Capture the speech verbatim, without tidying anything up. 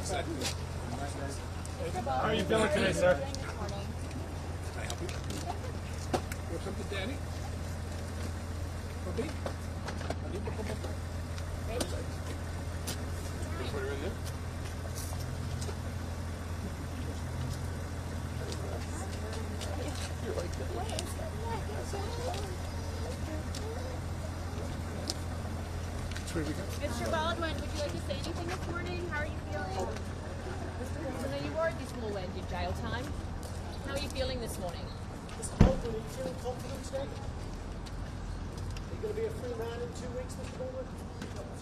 How are you feeling today, sir? Can I help you? Welcome to Danny. Puppy? Honey, puppy, puppy. Just put her in there. You're like that. Where we go? Mister Baldwin, would you like to say anything this morning? How are you feeling? So now you were at this will end in jail time. How are you feeling this morning? Mister Baldwin, are you feeling confident today? Are you going to be a free man in two weeks, Mister Baldwin?